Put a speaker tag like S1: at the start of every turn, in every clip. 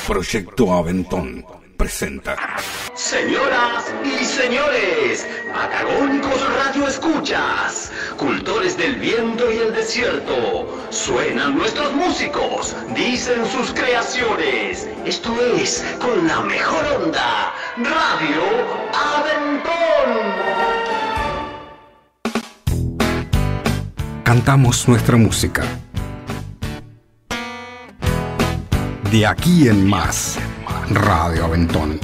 S1: Proyecto Aventón presenta.
S2: Señoras y señores, patagónicos radioescuchas, cultores del viento y el desierto, suenan nuestros músicos, dicen sus creaciones. Esto es con la mejor onda, Radio Aventón.
S1: Cantamos nuestra música. De aquí en más, Radio Aventón.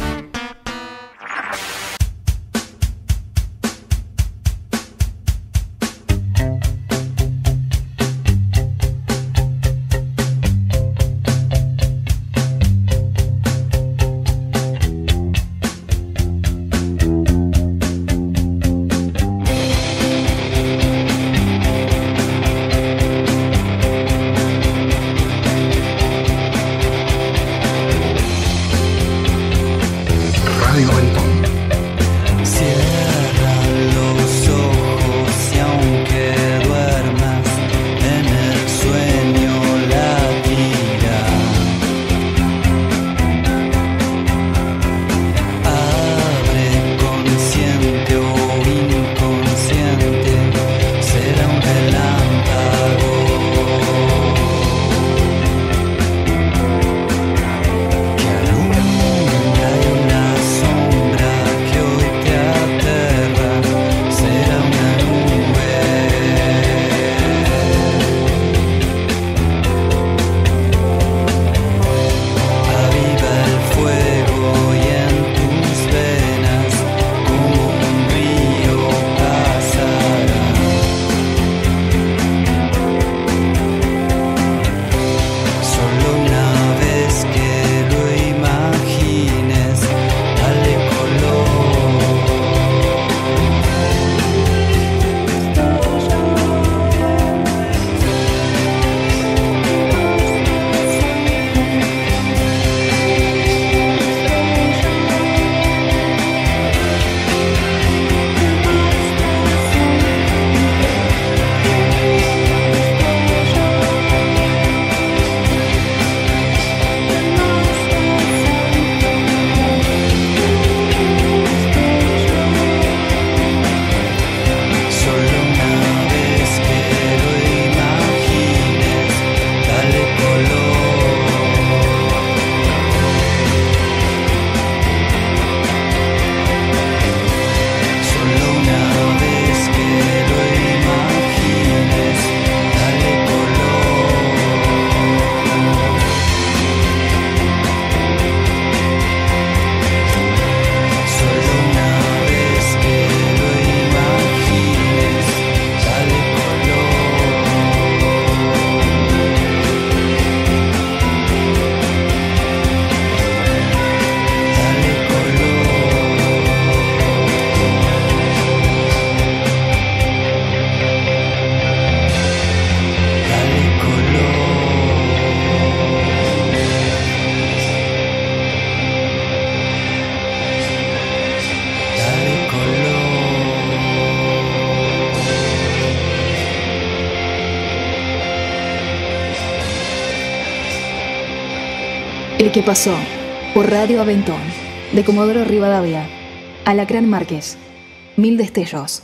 S3: El que pasó por Radio Aventón, de Comodoro Rivadavia, Alacrán Márquez, 1000 destellos.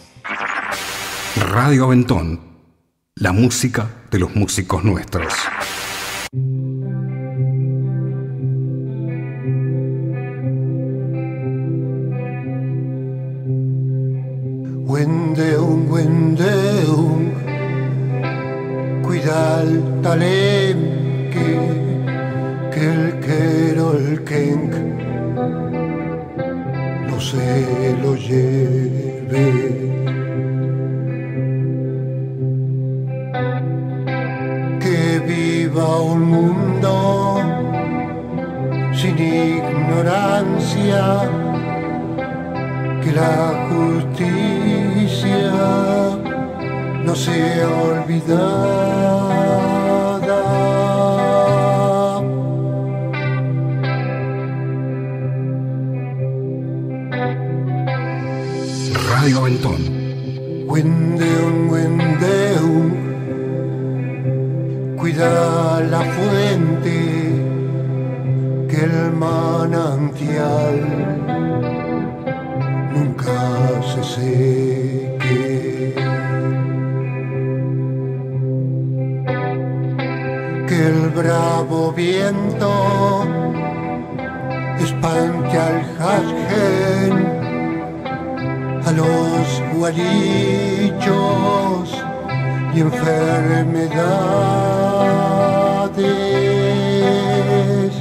S1: Radio Aventón, la música de los músicos nuestros.
S4: Wendeum, wendeum, cuida el talem que el quero el kenk no se lo lleve. Que viva un mundo sin ignorancia, que la justicia no sea olvidada.
S1: Radio Aventón.
S4: Wendeum, wendeum, cuida la fuente, que el manantial nunca se seque. Que el bravo viento espante al jasgen, a los gualillos y enfermedades.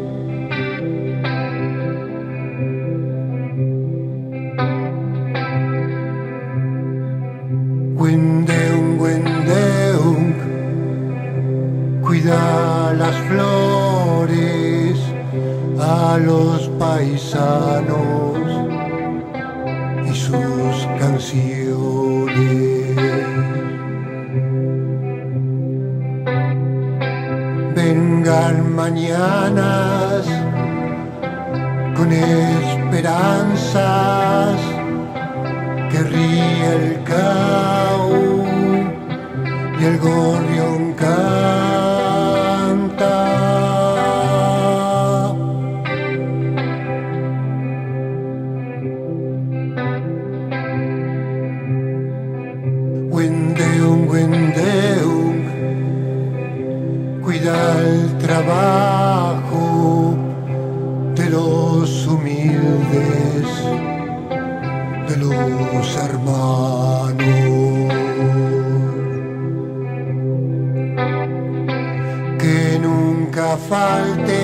S4: Windeung, windeung, cuida las flores a los paisanos y sus canciones. Vengan mañanas con esperanzas, que ríe el cau y el gorrión canta. Windeung, windeung, cuida el trabajo de los humildes, de los hermanos. Que nunca falte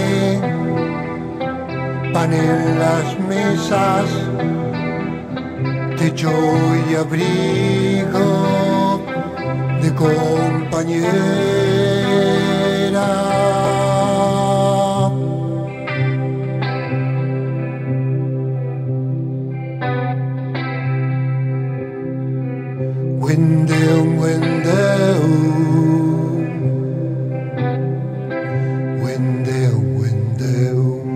S4: pan en las mesas, techo y abrigo de compañera. Windeung, windeung, windeung, windeung.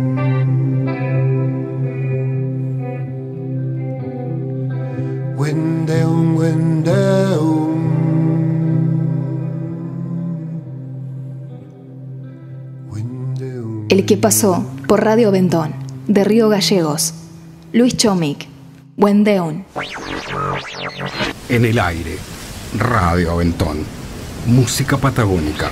S4: Windeung, windeung. Windeung.
S3: El que pasó por Radio Ventón, de Río Gallegos. Luis Chomic, Windeung.
S1: En el aire, Radio Aventón, música patagónica.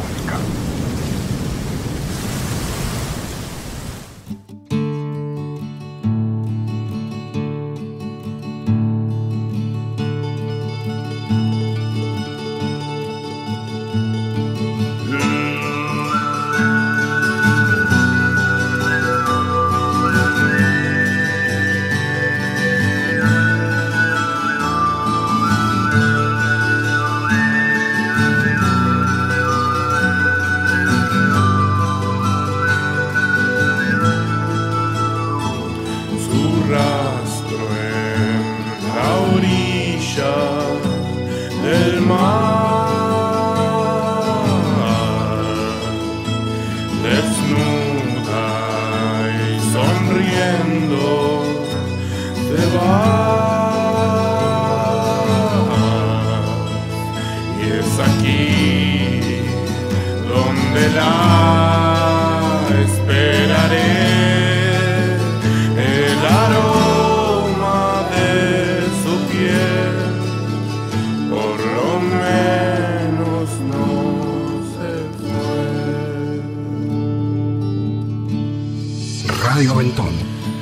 S1: Radio Aventón.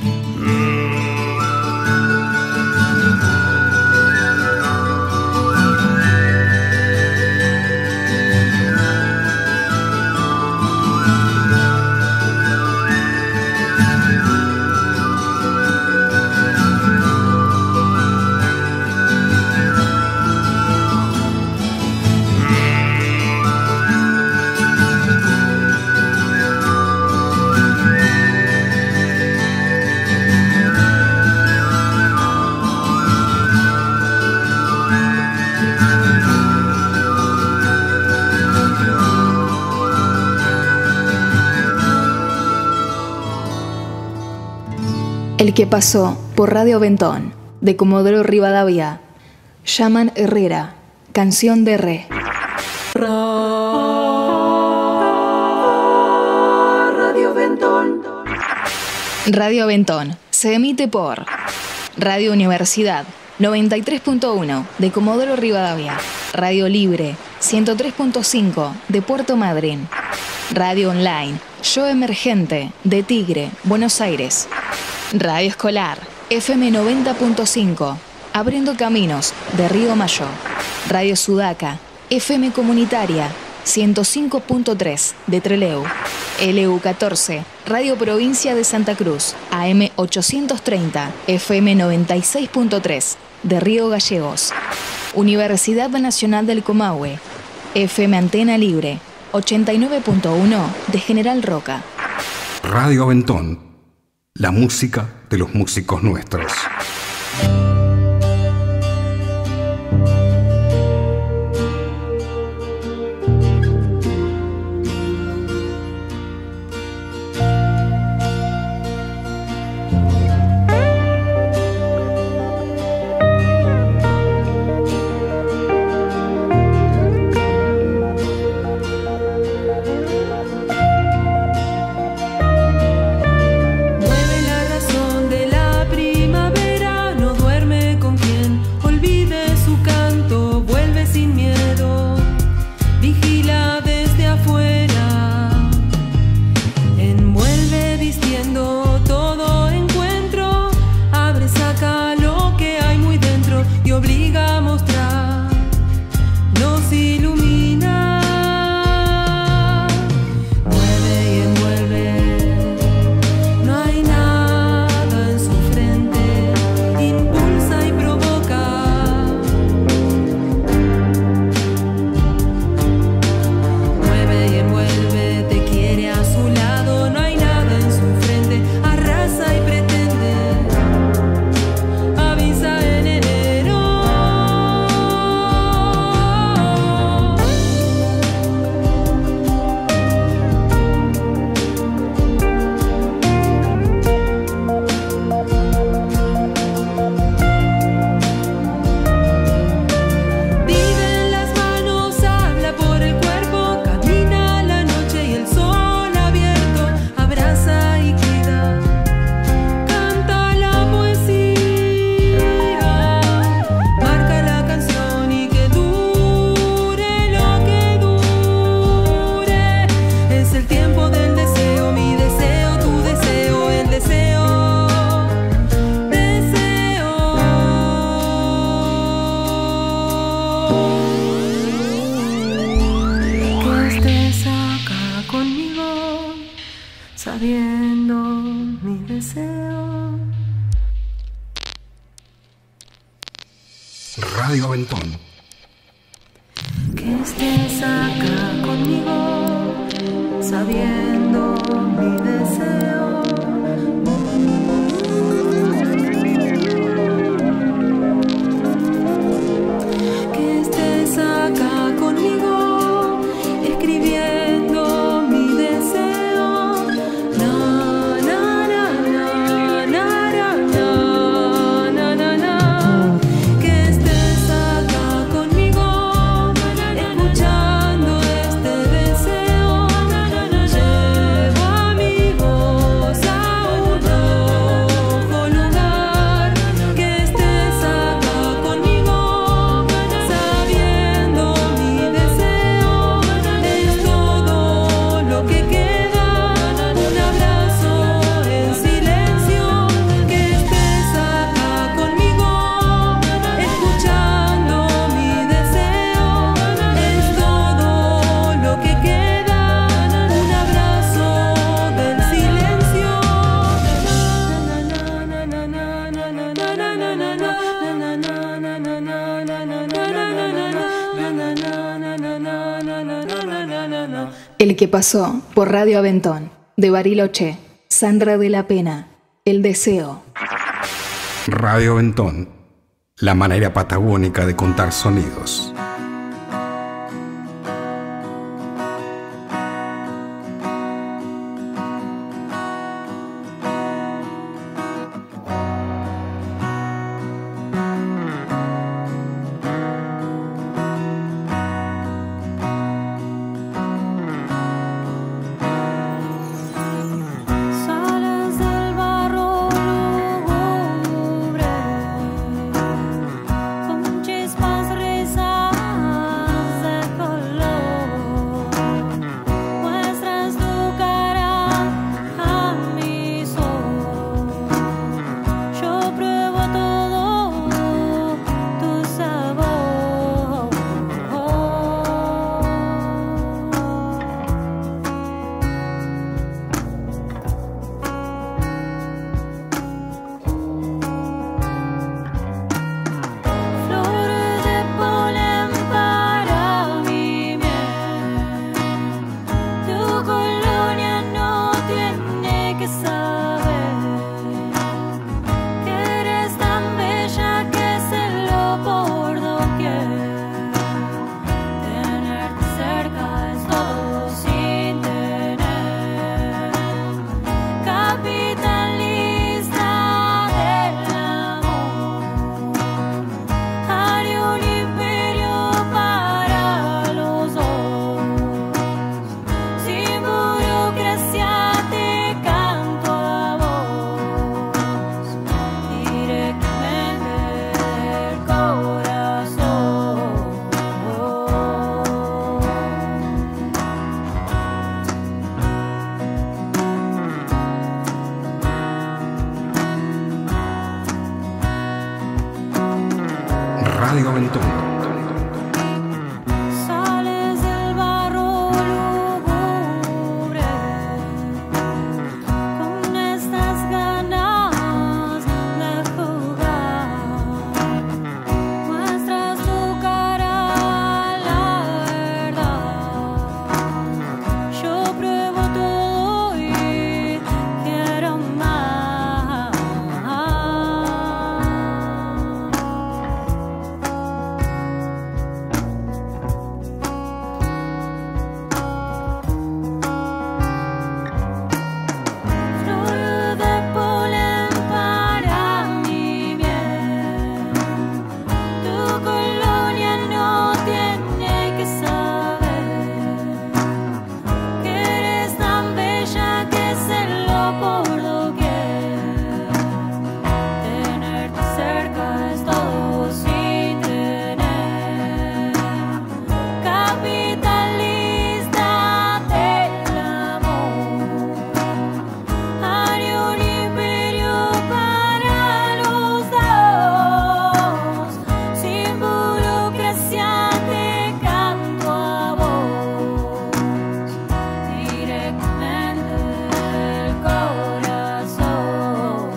S3: El que pasó por Radio Ventón, de Comodoro Rivadavia. Yaman Herrera, Canción de Re.
S5: Radio Ventón.
S3: Radio Aventón se emite por Radio Universidad 93.1 de Comodoro Rivadavia, Radio Libre 103.5 de Puerto Madryn, Radio Online Yo Emergente de Tigre, Buenos Aires, Radio Escolar FM 90.5 Abriendo Caminos de Río Mayo, Radio Sudaca FM Comunitaria 105.3 de Trelew, LU14 Radio Provincia de Santa Cruz, AM 830 FM 96.3 de Río Gallegos, Universidad Nacional del Comahue, FM Antena Libre 89.1 de General Roca.
S1: Radio Aventón, la música de los músicos nuestros. Radio Aventón.
S5: Que estés acá conmigo, sabiendo mi deseo. Que estés acá conmigo, escribiendo mi deseo. Na, na, na, na, na, na, na, na, na. Que estés acá conmigo, escuchando este deseo. Llevo a mi voz a un rojo lugar. Que estés acá conmigo, sabiendo mi deseo. Es todo lo que queda, un abrazo en silencio. Que estés acá conmigo, escuchando mi deseo. Es todo lo que queda, un abrazo del silencio.
S3: El que pasó por Radio Aventón, de Bariloche, Sandra de la Pena, El Deseo.
S1: Radio Aventón, la manera patagónica de contar sonidos.
S5: Sales del bar.
S1: Radio Aventón.
S5: Sales del barro lúgubre con estas ganas de jugar. Muestras tu cara, la verdad. Yo pruebo todo y quiero más. Flor de polen para mi bien. Tu colonia no tiene que saber que eres tan bella que se lo por doquier. Tenerte cerca es todo sin tener. Capitalista del amor. Haré un imperio para los dos. Sin burocracia te canto a vos. Directamente del corazón.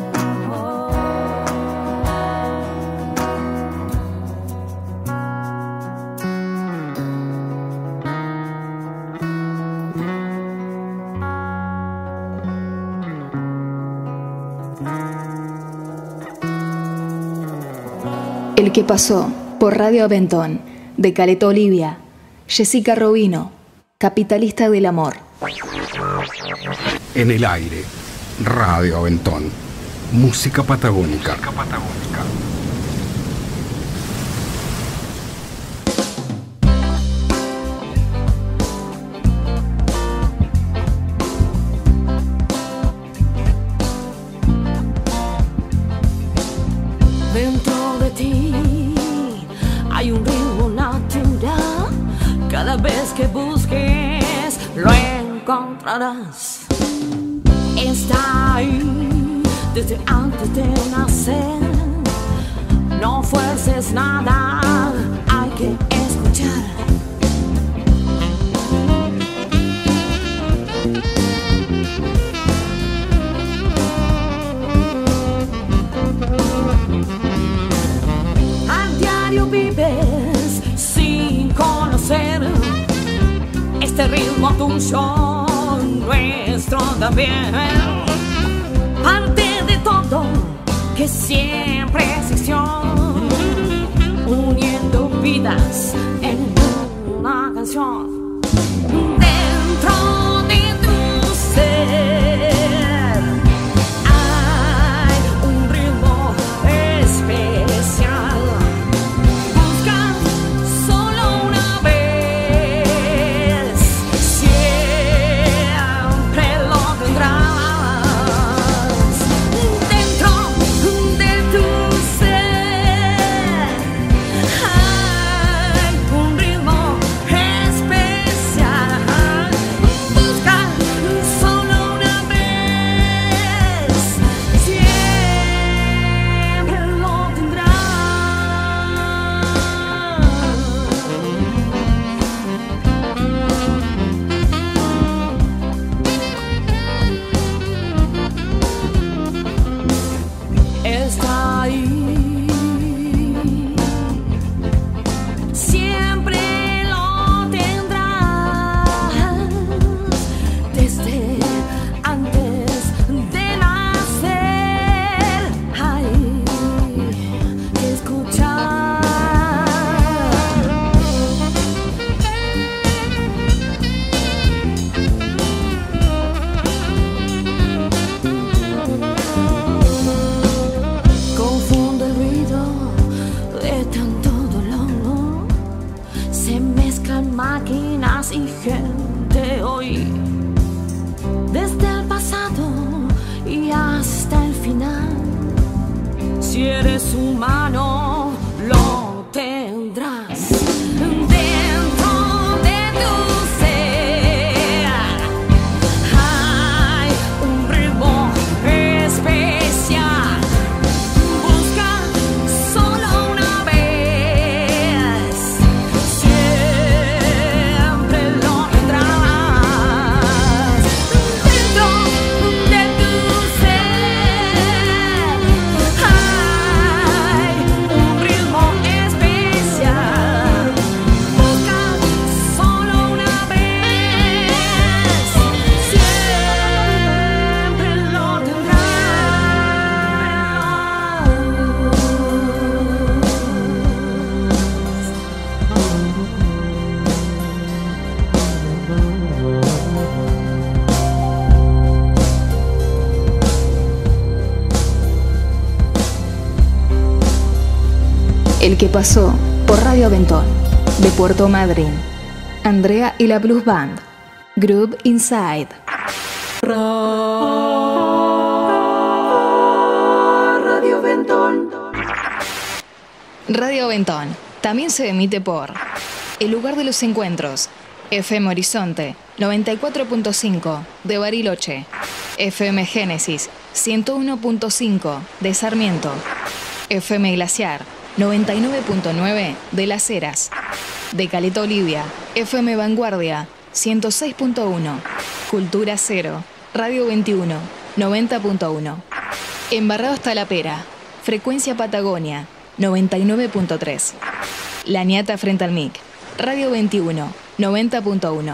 S3: El que pasó por Radio Aventón, de Caleta Olivia, Jessica Robino, Capitalista del Amor.
S1: En el aire, Radio Aventón. Música patagónica.
S5: Dentro de ti hay un ritmo natural. Cada vez que busques lo encontrarás. Está ahí desde antes de nacer. No fuerces nada, hay que escuchar. A diario vives sin conocer este ritmo tuyo, nuestro también. Parte de todo que siempre existió, uniendo vidas en una canción. Dentro de tu ser hay un ritmo especial. Busca solo una vez, siempre lo tendrás. Dentro de tu ser hay un ritmo especial.
S3: El que pasó por Radio Aventón, de Puerto Madryn. Andrea y la Blues Band. Group Inside. Radio Aventón. Radio Aventón también se emite por El Lugar de los Encuentros, FM Horizonte 94.5 de Bariloche, FM Génesis 101.5 de Sarmiento, FM Glaciar 99.9 de Las Heras, de Caleta Olivia, FM Vanguardia 106.1, Cultura Cero, Radio 21 90.1, Embarrados Talapera, Frecuencia Patagonia 99.3, La Ñata frente al MIC, Radio 21 90.1.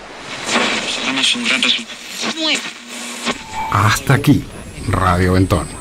S1: Hasta aquí, Radio Aventón.